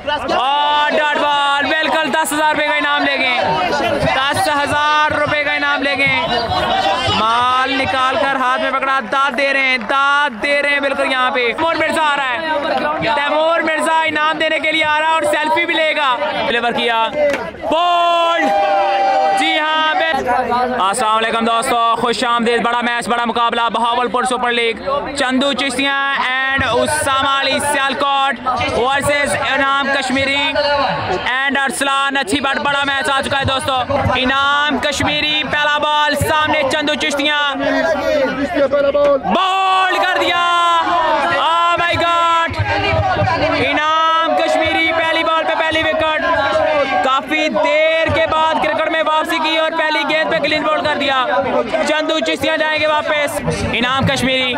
और dot ball, बिल्कुल 10,000 रुपये का इनाम लेंगे, 10,000 रुपये का इनाम लेंगे। माल निकाल कर हाथ में पकड़ा, दाद दे रहे हैं, दाद दे रहे हैं बिल्कुल। यहाँ पे तैमूर मिर्जा आ रहा है, तैमूर मिर्जा इनाम देने के लिए आ रहा है और सेल्फी भी लेगा। डिलीवर किया, बोल्ड। जी हाँ, अस्सलाम वालेकुम दोस्तों, खुश आमदीद। बड़ा मैच, बड़ा मुकाबला, Bahawalpur super league, Chandu Chishtian and Usama Ali Sialkot versus Inam Kashmiri and Arsalan अच्छी बाट। बड़ा मैच आ चुका है दोस्तों। इनाम कश्मीरी पहला बॉल, सामने चंदू चिश्तियाँ, बॉल कर दिया। ओह माय गॉड, इनाम कश्मीरी पहली बॉल पे पहली विकेट। काफी देर के बाद क्रिकेट में वापसी की और पहली गेंद पे क्लीन बोल्ड कर दिया। चंदू चिश्तियाँ जाएंगे वापस। इनाम कश्मीरी,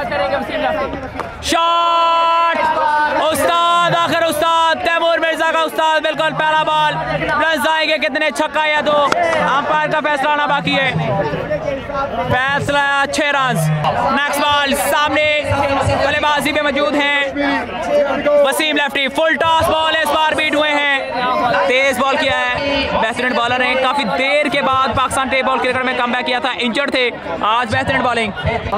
शॉट, उस्ताद, आखिर उस्ताद तैमूर मिर्जा का उस्ताद, बिल्कुल पहला बॉल। रन आएंगे कितने, छक्का या दो, अंपायर का फैसला आना बाकी है। फैसला 6 रन। नेक्स्ट बॉल, सामने बल्लेबाजी पे मौजूद हैं Waseem lefty, full toss ball इस बार बीट हुए हैं, तेज बॉल किया है, बेहतरीन बॉलर हैं। काफी देर के बाद पाकिस्तान टेप बॉल क्रिकेट में कमबैक किया था, इंजर्ड थे, आज बेहतरीन बॉलिंग।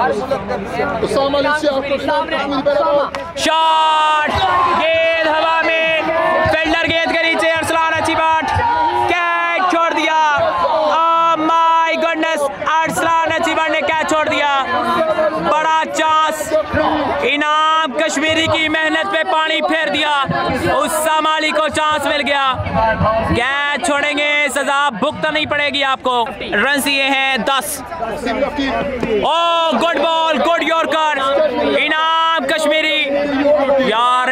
शॉट, गेंद हवा में, फील्डर गेंद के नीचे, अरसलान अच्छी बाट, कैच छोड़ दिया। ओह माय गॉडनेस, अरसलान अच्छी बाट ने कैच छोड़ दिया। बड़ा चांस, इनाम कश्मीरी की मेहनत पे पानी फेर दिया। उस्सामा अली को चांस मिल गया, कैच छोड़ेंगे, सजा भुगतनी पड़ेगी आपको। रन ये हैं 10। Oh good ball, good yorker, Inam Kashmiri. यार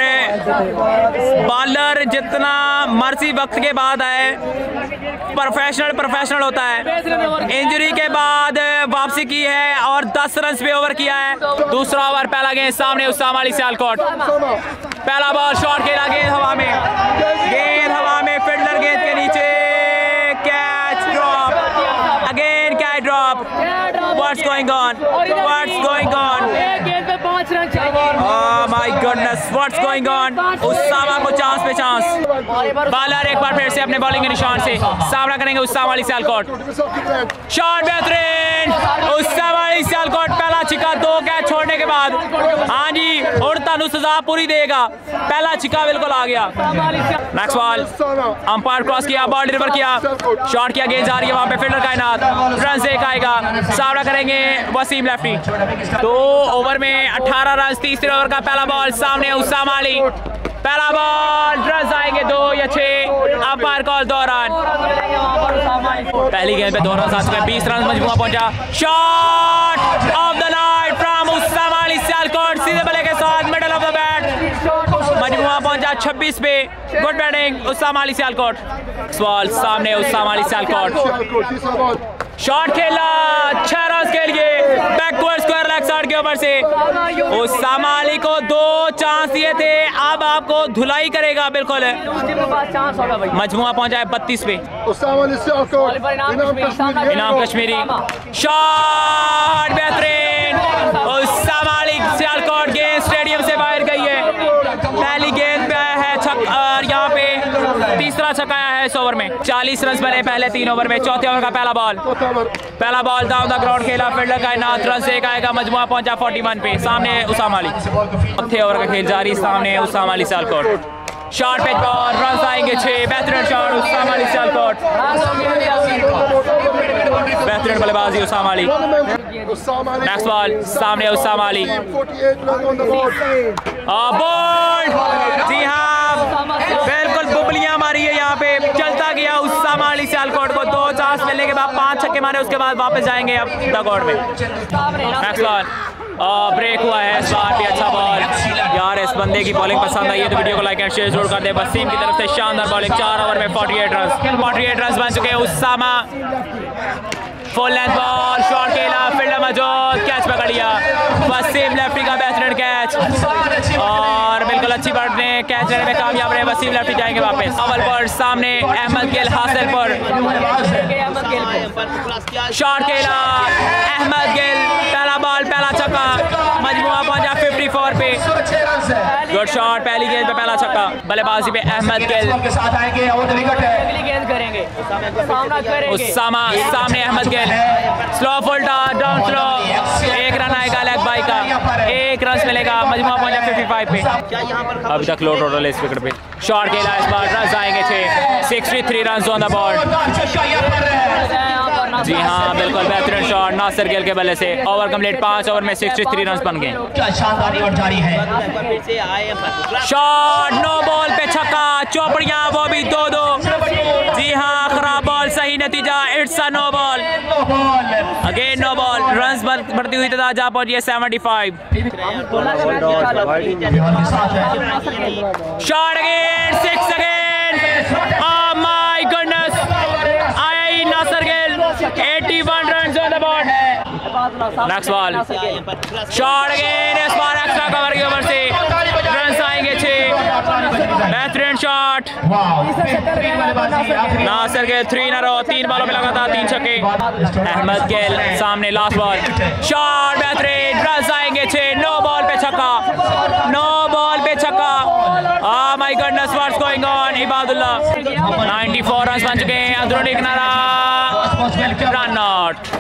बॉलर जितना मर्जी वक्त के बाद आए, प्रोफेशनल होता है। इंजरी के बाद वापसी की है और 10 रन पे ओवर किया है। दूसरा ओवर, पहला गेंद, सामने उस्सामा अली सियालकोट, पहला बॉल, शॉट खेला, गेंद हवा में, गेंद हवा में, फील्डर गेंद के नीचे, catch drop, again catch drop. What's going on, what's going on, oh my goodness, what's going on. Usama को चांस पे चांस, बॉलर एक बार फिर से अपने बॉलिंग के निशान से सामना करेंगे उस्सामा अली सियालकोट। शॉट बेहतरीन, उस्सामा अली सियालकोट, पहला छिक्का, 2 कैच छोड़ने के बाद। हाँ जी, और तनु सजा पूरी देगा, पहला छिक्का बिल्कुल आ गया। नेक्स्ट बॉल, अंपायर क्रॉस किया, बॉल डिलीवर किया, शॉट किया, गेंद जा रही है वहां पे, फील्डर कायनात, रन से एक आएगा, सामना करेंगे वसीम लेफ्टी। 2 ओवर में 18 रन, तीसरे ओवर का पहला बॉल, सामने उस्सामा अली, पहला बॉल, रन आएंगे 2 या 6, अंपायर कॉल 2 रन। पहली गेंद पे 2 रन आ चुके हैं, 20 रन मजमूआ पहुंचा। Shot of the night from Usama Ali Sialkot, सीधे बल्ले के साथ मिडल ऑफ द बैट, मजमूआ पहुंचा 26 पे। Good batting Usama Ali Sialkot. Ball, सामने उस्सामा अली सियालकोट, शॉट खेला, 6 रन के लिए, बैकवर्ड स्क्वायर लेग साइड के ऊपर से। उस्सामा अली को 2 चांस दिए थे, अब आपको धुलाई करेगा बिल्कुल। मजमुआ पहुंचा है 32 पे। इनाम कश्मीरी, शॉट बेहतरीन, उस्सामा अली सियालकोट, गेंद स्टेडियम से बाहर गई है। पहली गेंद पे आया है छक्का और यहाँ पे तीसरा छक्का आया है इस ओवर में। 40 रन बने पहले 3 ओवर में। चौथे ओवर का पहला बॉल डाउन द ग्राउंड खेला, फील्डर कायनात, रन से एक आएगा, मजमुआ पहुंचा 41 पे, सामने उस्सामा अली। चौथे ओवर का खेल जारी, सामने उस्सामा अली सियालकोट, शॉट पे और रन आएंगे 6, बेहतरीन शॉट उस्सामा अली सियालकोट, बेहतरीन बल्लेबाजी उस्सामा अली। नेक्स्ट बॉल, सामने उस्सामा अली, बोल्ड, जी हाँ बिल्कुल बुबलियां मारी है यहाँ पे, चलता गया उस्सामा अली सियालकोट को। 2 चांस मिलने के बाद 5 छक्के मारे, उसके बाद वापस जाएंगे अब डगआउट में। नेक्स्ट बॉल, ब्रेक हुआ है इस बार भी, अच्छा बॉल। यार इस बंदे की बॉलिंग पसंद आई है तो वीडियो को लाइक एंड शेयर जरूर कर दे। वसीम की तरफ से शानदार बॉलिंग, 4 ओवर में 48 रन बन चुके हैं। Usama full length ball, shot खेला, फील्डर मौजूद, कैच पकड़ लिया, वसीम लेफ्टी का बेहतरीन कैच और बिल्कुल अच्छी बॉल ने कैच लेने में कामयाब रहे। वसीम लेफ्टी जाएंगे वापस। अव्वल पर सामने अहमद गिल हासिल पर, शॉट खेला, अहमद गिल, पहला बॉल, पहला छक्का, मजमुआ पहुंचा 54 पे। गुड शॉट, पहली गेंद पे पहला छक्का। बल्लेबाजी पे अहमद गिल उस्सामा, सामने Ahmad Gill, slow full down slow, एक रन आएगा लेग बाई का, एक रन मिलेगा, मजमूआ पहुंचा 55 पे। अभी तक लो टोटल इस विकेट पे। शॉट खेला इस बार, रन आएंगे 6, 63 रन ऑन द बोर्ड। जी हाँ बिल्कुल बेहतरीन शॉट नासिर गिल के बल्ले से। ओवर कंप्लीट, 5 ओवर में 63 रन बन गए। शॉट नो बॉल पे छक्का, चौपड़ियां वो भी 2-2। जी हाँ खराब बॉल, सही नतीजा, it's a no ball, again no ball. Run बढ़ती हुई तादाद जा पहुंची है 75। Shot again, 6 again, oh my goodness, आई Nasir Gill, 81 run on the board. Next ball, shot again, इस बार एक्स्ट्रा कवर के ओवर से रन आएंगे 6। बेहतरीन shot Nasir Gill, 3 in a row, 3 बॉलों में लगातार 3 छक्के। अहमद गिल सामने लास्ट बॉल, शॉट बेहतरीन, रन आएंगे 6। नो बॉल पे छक्का, नो बॉल पे छक्का, oh my goodness what's going on. Ibadullah 94 run बन चुके हैं, अंदरूनी किनारा, रन आउट।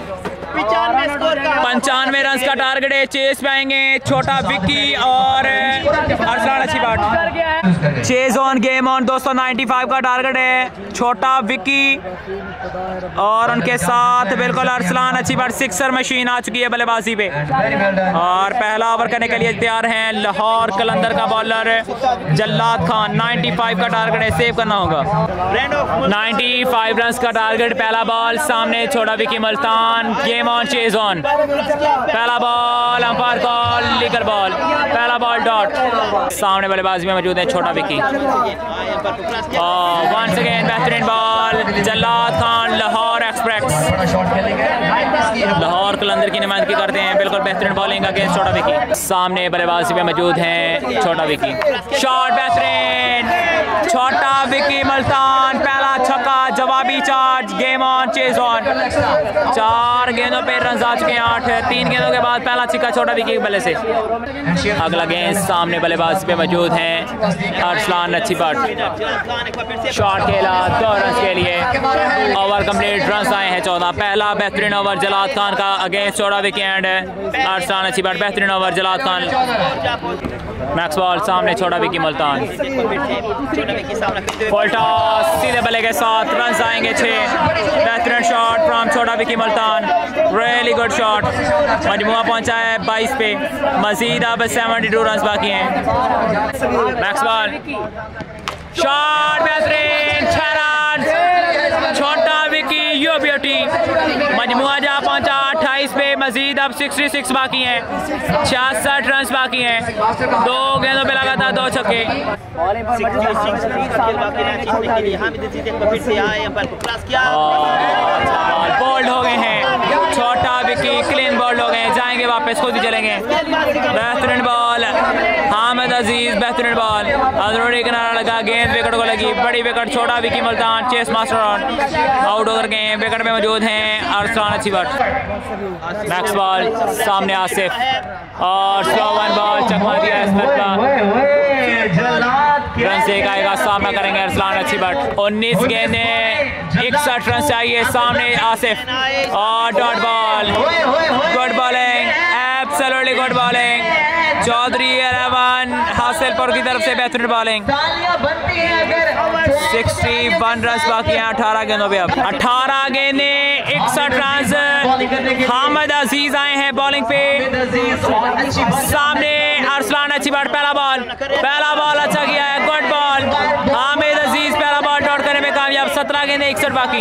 95 रन का टारगेट है, चेस पे आएंगे छोटा विक्की और अरसलान अच्छी बात। चेस ऑन गेम ऑन दोस्तों, 95 का टारगेट है, छोटा विक्की और उनके साथ बिल्कुल अरसलान अच्छी बात। 6 मशीन आ चुकी है बल्लेबाजी पे और पहला ओवर करने के लिए तैयार हैं लाहौर कलंदर का बॉलर जल्लाद खान। 95 का टारगेट है, सेव करना होगा। 95 रन का टारगेट, पहला बॉल सामने Chhota Vicky Multan. Game on, chase on, पहला ball, umpire call, legal ball, पहला बॉल डॉट। सामने बल्लेबाजी में मौजूद है छोटा विक्की। वंस अगेन बेहतरीन बॉल, जल्लाद खान लाहौर एक्सप्रेस, लाहौर कलंदर की नुमाइंदगी करते हैं। बिल्कुल बेहतरीन बॉलिंग अगेंस्ट छोटा विक्की। सामने बल्लेबाजी में मौजूद हैं छोटा विक्की। शॉट बेहतरीन, छोटा विक्की मुल्तान, पहला छक्का, जवाबी charge. Game on, chase on, 4 गेंदों पे रन आ चुके हैं 8। 3 गेंदों के बाद पहला छक्का छोटा विक्की के बल्ले से। अगला गेंद सामने बल्लेबाज पे मौजूद हैं अरसलान अच्छी बात। शॉट खेला 2 रन के लिए, ओवर कंप्लीट, रन आए हैं 14। पहला बेहतरीन ओवर जलाद खान का अगेंस्ट छोटा विक्की एंड अरसलान अच्छी बात। बेहतरीन over Jallad Khan. Max ball सामने छोटा विक्की मुल्तान, फुल टॉस, सीधे बल्ले के साथ रन आएंगे 6। बेहतरीन shot from Chhota Vicky Multan, really good shot. मजमुआ पहुंचा है 22 पे, मजीद अब 72 रन बाकी हैं। मैक्स बॉल, शॉट बेहतरीन, 6 रन, छोटा विक्की यो ब्यूटी। मजमुआ जा पहुंचा 28 पे, मजीद अब 66 बाकी हैं, 66 रन बाकी हैं। 2 गेंदों पे लगातार 2 छक्के। बोल्ड हो गए हैं छोटा विक्की, क्लीन बोल्ड हो गए, जाएंगे वापस, खुद ही चलेंगे। बेहतरीन बॉल हामिद अजीज, बेहतरीन बॉल, अंदरूनी किनारा लगा, गेंद विकेट को लगी, बड़ी wicket. Chhota Vicky Multan, chase master on, out होकर गए। विकेट में मौजूद हैं अरसलान अच्छी बात। मैक्स बॉल सामने आसिफ और स्लो 1 बॉल, चकमा दिया इसमें का, रन से आएगा, सामना करेंगे अरसलान अच्छी बात। 19 गेंदे 61 रन चाहिए। सामने आसिफ और dot ball, good bowling, absolutely good bowling. Chaudhry 11 Hasilpur की तरफ से बेहतरीन बॉलिंग। 61 रन बाकी हैं 18 गेंदों पे। अब 18 गेंदे 61 रन। हामिद अजीज आए हैं बॉलिंग पे, सामने अरसलान अच्छी बात। पहला बॉल अच्छा किया है, गुड बॉल। हामिद अजीज पहला बॉल डॉट करने में कामयाब। 17 गेंदे 61 बाकी।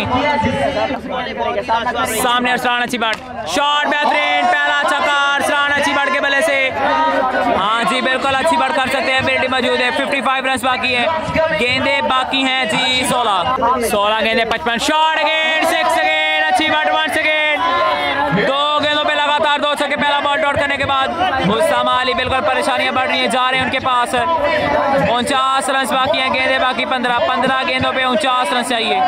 सामने अरसलान अच्छी बात, शॉट बेहतरीन, पहला छक्का अरसलान अच्छी बात के बल्ले से। हाँ जी बिल्कुल अच्छी बात कर सकते हैं, एबिलिटी मौजूद है। 55 रन बाकी है, गेंदे बाकी हैं जी 16 गेंदे 55। शॉट अगेन 6 अगेन अच्छी बात, 1 सेकेंड, 2 गेंदों पे लगातार 2 छक्के। पहला बॉल आउट करने के बाद उसामा अली बिल्कुल परेशानियां बढ़ रही हैं, जा रहे हैं उनके पास। 49 रन बाकी हैं, गेंदे बाकी 15 गेंदों पे 49 रन चाहिए।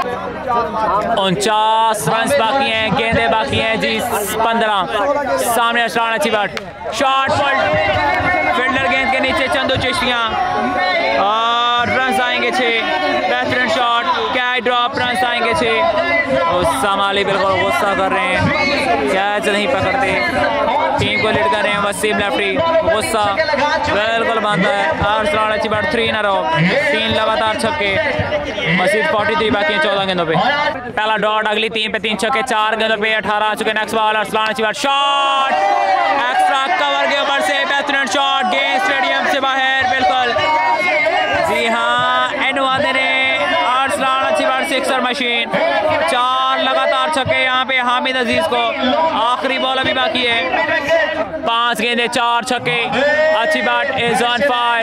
49 रन बाकी हैं, गेंदे बाकी हैं जी 15। सामने अशरान अच्छी बैट, शॉट पुल, फील्डर गेंद के नीचे चंदू चिश्तियां और रन आएंगे 6। बेहतरीन शॉट, कैच ड्रॉप, रन आएंगे 6। उसामा अली बिल्कुल गुस्सा कर रहे हैं, कैच नहीं पकड़ते, टीम को लीड कर रहे हैं। वसीम लेफ्टी गुस्सा बिल्कुल बांधा है। अशरान अच्छी बैट, 3 इन अ रो, 3 लगातार छक्के। मजीद 43 बाकी हैं 14 गेंदों पे। पहला डॉट, अगली 3 पे 3 छक्के, 4 गेंदों पे 18 आ चुके। नेक्स्ट बॉल, अरसलान अच्छी बैट, शॉट एक्स्ट्रा कवर के ऊपर से बेहतरीन शॉट, गेंद स्टेडियम से बाहर बिल्कुल। जी हाँ, एनुआदे ने अरसलान अच्छी बैट, सिक्सर मशीन, 4 लगातार छक्के यहाँ पे हामिद अजीज को। आखिरी बॉल अभी बाकी है, 5 गेंदे 4 छक्के। अच्छी bat, is on fire,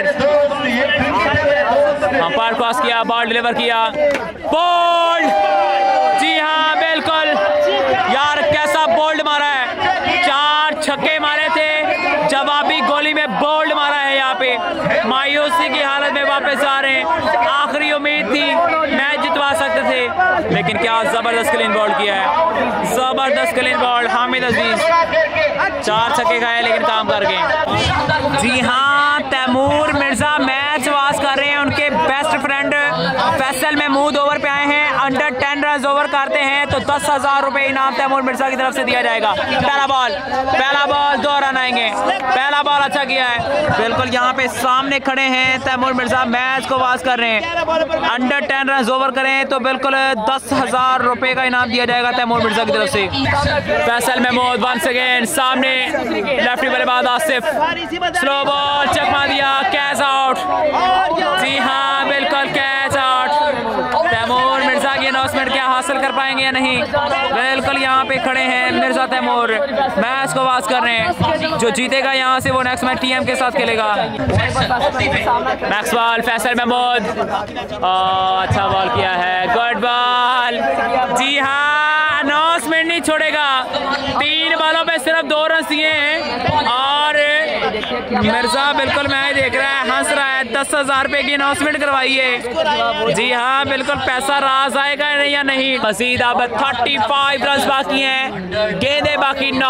umpire cross किया, बॉल डिलीवर किया, बोल्ड। जी हाँ बिल्कुल यार, कैसा बोल्ड मारा है, 4 छक्के मारे थे, जवाबी गोली में बोल्ड मारा है। यहाँ पे मायूसी की हालत में वापस आ रहे हैं। आखिरी उम्मीद थी मैच जितवा सकते थे, लेकिन क्या जबरदस्त क्लीन बॉल किया है, जबरदस्त क्लीन बॉल। हामिद अजीज 4 छक्के खाए लेकिन काम कर गए। जी हाँ, तैमूर मिर्जा मैच वास कर रहे हैं, उनके best friend Faisal Mahmood over पे आए हैं। अंडर 10 रन ओवर करते हैं तो 10,000 रुपए इनाम तैमूर मिर्जा की तरफ से दिया जाएगा। पहला बॉल 2 रन आएंगे। पहला बॉल अच्छा किया है, बिल्कुल यहाँ पे सामने खड़े हैं तैमूर मिर्जा, मैच को वास कर रहे हैं। अंडर 10 रन ओवर करें तो बिल्कुल 10,000 रुपए का इनाम दिया जाएगा तैमूर मिर्जा की तरफ से। फैसल महमूद वंस अगेन सामने, लेफ्टी बल्लेबाज आसिफ, स्लो बॉल चकमा दिया, कैच आउट। जी हाँ बिल्कुल कैच आउट। तैमूर मिर्जा की अनाउंसमेंट क्या हासिल कर पाएंगे या नहीं, बिल्कुल यहाँ पे खड़े हैं मिर्जा तैमूर, मैच को वास कर रहे हैं। जो जीतेगा यहाँ से वो नेक्स्ट मैच टीएम के साथ खेलेगा। नेक्स्ट बॉल, फैसल महमूद, अच्छा बॉल किया है, गुड बॉल। जी हाँ, अनाउंसमेंट नहीं छोड़ेगा, 3 बॉलों पे सिर्फ 2 रन दिए हैं और मिर्जा बिल्कुल मैच देख रहा है, हंस रहा है। 10,000 रुपए की अनाउंसमेंट करवाई है। जी हाँ बिल्कुल, पैसा राज आएगा या नहीं। मजीद अब 35 रन बाकी हैं, गेंदे बाकी 9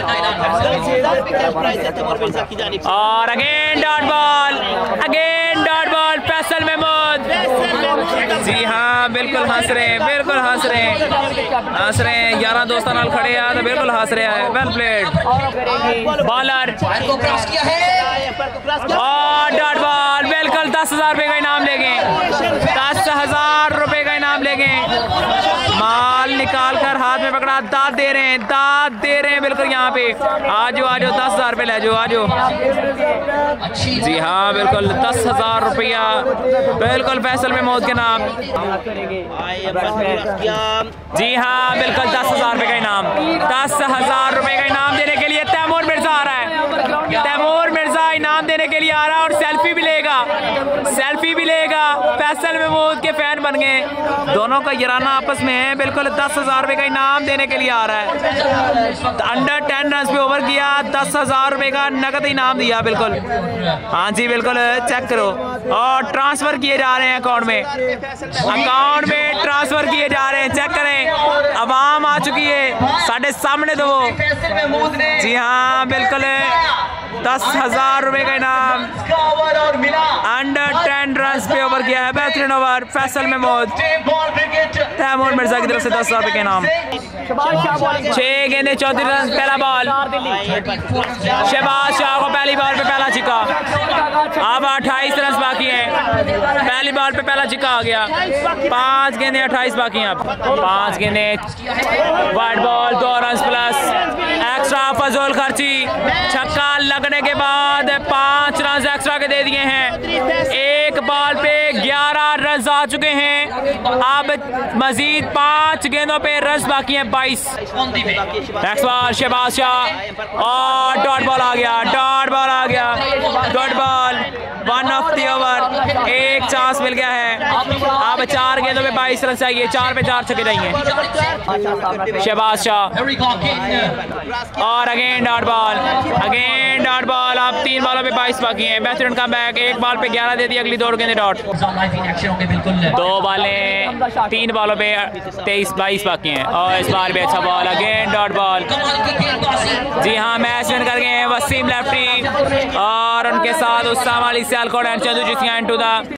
और again dot ball, Faisal Mahmood. जी हाँ बिल्कुल हंस रहे हैं, बिल्कुल हंस रहे हैं, 11 दोस्तों नाल खड़े हैं तो बिल्कुल हंस रहे हैं। वेल प्लेड, बॉलर और डॉट बॉल, बिल्कुल 10,000 रुपए का इनाम लेंगे, 10,000 रुपए का इनाम लेंगे। माल निकाल कर हाथ में पकड़ा, दाद दे रहे हैं, बिल्कुल यहाँ पे। आजो 10,000 रुपए ले जाओ, आजो। जी हाँ बिल्कुल 10,000 रुपया बिल्कुल फैसल महमूद के नाम। जी हाँ बिल्कुल 10,000 रुपए का इनाम, 10,000 रुपए का इनाम देने के लिए तैमूर मिर्जा आ रहा है। तैमूर मिर्जा इनाम देने के लिए आ रहा है और सेल्फी भी लेगा। फैसल महमूद के फैन बन गए, दोनों का याराना आपस में है। बिल्कुल 10,000 रुपए का इनाम देने के लिए आ रहा है। अंडर 10 रन पे ओवर किया, 10,000 रुपए का नकद इनाम दिया। बिल्कुल हाँ जी बिल्कुल, चेक करो। और ट्रांसफर किए जा रहे हैं अकाउंट में ट्रांसफर किए जा रहे हैं, चेक करें। अवाम आ चुकी है साढ़े सामने, तो वो जी हाँ बिल्कुल 10,000 रुपए का इनाम। अंडर 10 रन पे ओवर किया है, बेहतरीन ओवर। फैसल महमूद, तैमूर मिर्जा की तरफ से 10,000 रुपए के इनाम। 6 गेंदे 34 रन। पहला बॉल, शहबाज शाह को पहली बॉल पे पहला छिक्का। अब 28 रन बाकी हैं, पहली बॉल पे पहला छिक्का आ गया। 5 गेंदे 28 बाकी हैं। अब 5 गेंदे, wide ball, 2 run plus extra, फजूल खर्ची। छक्का लगने के बाद 5 रन एक्स्ट्रा के दे दिए हैं। एक बॉल पे 11 रन आ चुके हैं। अब मजीद 5 गेंदों पे रन बाकी हैं 22। नेक्स्ट बॉल, शहबाज शाह और डॉट बॉल आ गया, dot ball, 1 of the over. 1 chance मिल गया है। अब 4 गेंदों पे 22 रन चाहिए, 4 पे 4 छक्के चाहिए। शहबाज शाह और again dot ball, again dot ball. अब 3 बॉलों पे 22 बाकी हैं। बेहतरीन कम बैक, 1 बॉल पे 11 दे दी, अगली 2 गेंदे डॉट। 2 बॉलें 3 बॉलों पे 23-22 बाकी हैं और इस बार भी अच्छा बॉल, अगेन डॉट बॉल। जी हाँ, मैच विन कर गए हैं वसीम लेफ्टी और उनके साथ उस्तामा अली सियालकोट एंड चंदू जिसिया इनटू द